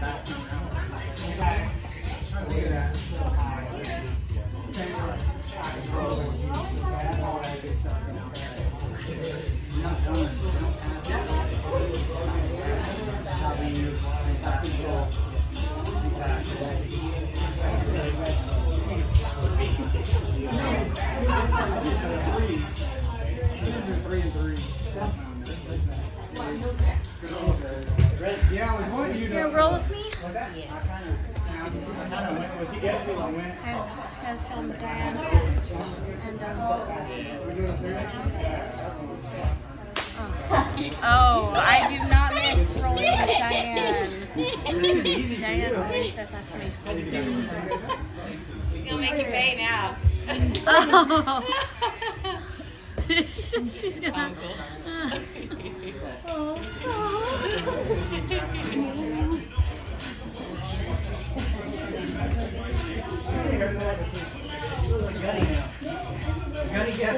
You gonna roll with me? I was telling Diane and oh, I do not miss rolling with Diane. Diane always says that to me. She's gonna make you pay now. Oh. She's gonna. Gunny guest.